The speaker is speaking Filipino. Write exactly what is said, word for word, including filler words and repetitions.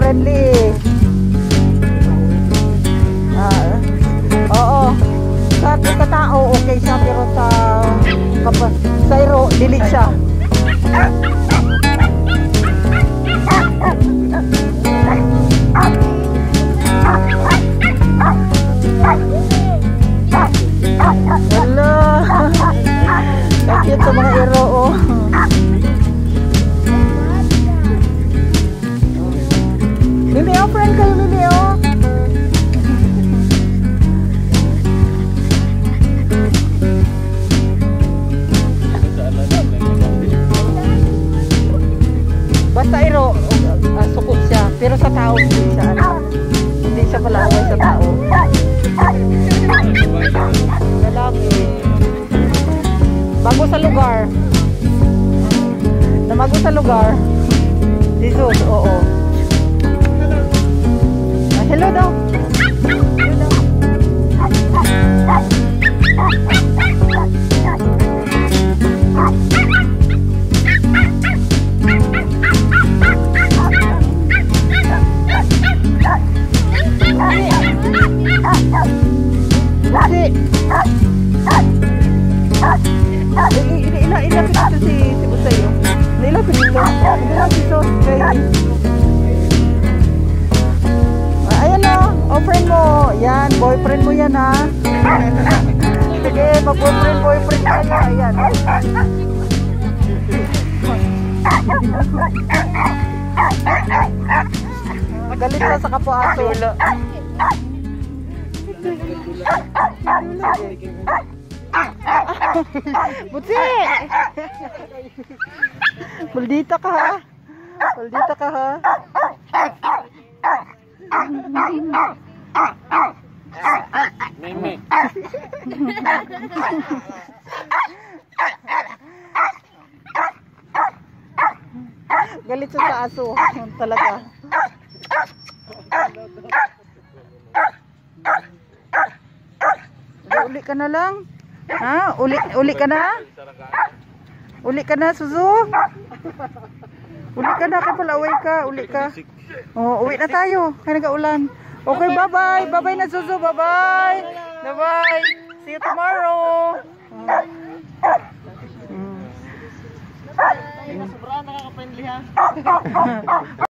friendly. Ah, oo. Sa sa tao okay siya pero sa kapag sa iro dili siya. Hello. Cute sa mga iro oh. Mimi, oh, friend kayo, Mimi, oh. Basta iro, uh, sukot siya. Pero sa tao, hindi siya, ano, hindi siya palaway sa tao. Lalaki. Bago sa lugar. Namago sa lugar. Jesus, oo. Ah, hello daw. Hello daw. Ilapit ito si si Busayo. Ilapit ito. Ilapit ito. Ayan na. Oh, friend mo. Yan. Boyfriend mo yan ha. Sige. Mag-boyfriend, boyfriend tayo. Ayan. Magalit ka sa kapwa-aso. Butsi! Maldita ka ha? Maldita ka ha? Mimi. Galit siya sa aso. Talaga. Uli ka na lang. Ha? Uli, uli ka na? Uli ka na, Suzu? Uli ka na, kaya pala, uwi ka, uli ka. Oh, uwi na tayo, kaya nag-aulan. Okay, bye-bye. Bye-bye na, Suzu. Bye-bye. Bye-bye. See you tomorrow. Sobrang nakaka-friendly ha.